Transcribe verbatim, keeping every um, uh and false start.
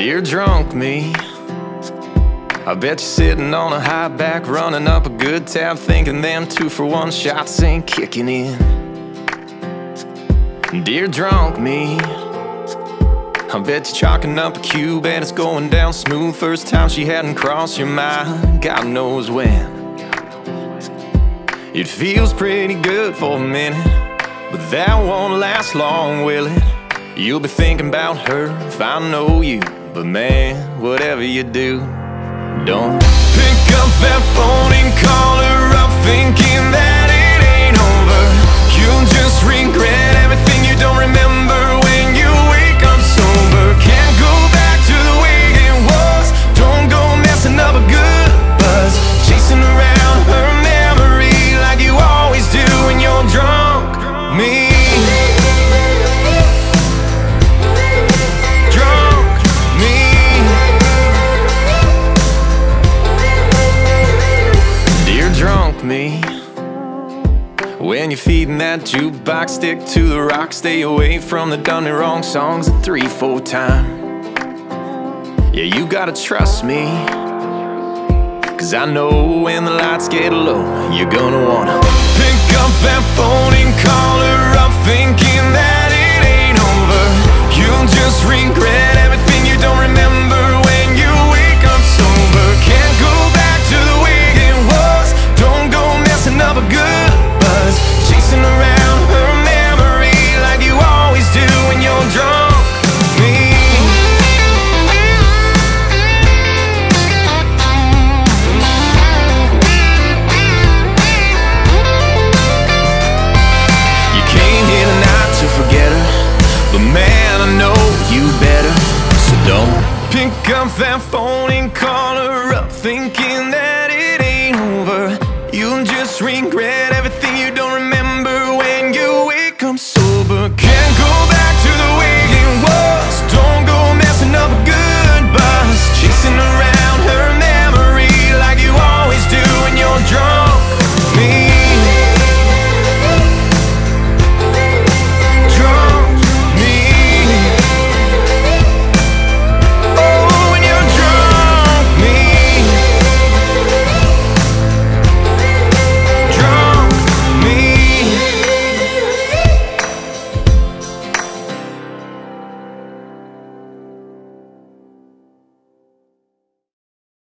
Dear drunk me, I bet you're sitting on a high back, running up a good tab, thinking them two for one shots ain't kicking in. Dear drunk me, I bet you're chalking up a cube and it's going down smooth. First time she hadn't crossed your mind, God knows when. It feels pretty good for a minute, but that won't last long, will it? You'll be thinking about her if I know you, but man, whatever you do, don't pick up that phone and call her up thinking that it ain't over. You'll just regret everything you don't remember when you wake up sober. Can't go back to the way it was. Don't go messing up a good buzz, chasing around her memory like you always do when you're drunk me. Me. When you're feeding that jukebox, stick to the rock, stay away from the done and wrong songs a three, four time. Yeah, you gotta trust me, cause I know when the lights get low, you're gonna wanna pick up that phone and call her up thinking that it ain't over. You'll just regret everything you don't remember when you wake up sober. Can't go back to the way it was. Don't go messing up a good buzz, chasing around her memory like you always do when you're drunk me. You came here tonight to forget her, but man, I know you better, so don't pick up that phone and call her up thinking that it ain't over. You'll just regret it.